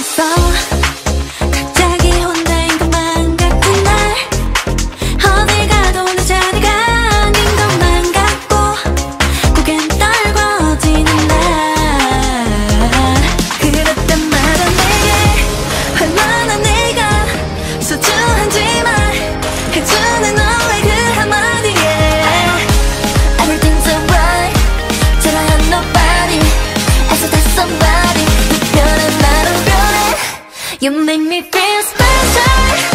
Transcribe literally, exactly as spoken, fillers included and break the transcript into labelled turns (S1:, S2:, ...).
S1: 있어. 갑자기 혼자인 것만 같은 날, 어딜 가도 내 자리가 아닌 것만 같고 고개는 떨궈지는 날. 그럴 때마다 내게 얼마나 내가 소중한지 말해주는 너의 그 한마디에 Everything's alright, 제발 nobody, I said that somebody. You make me feel special.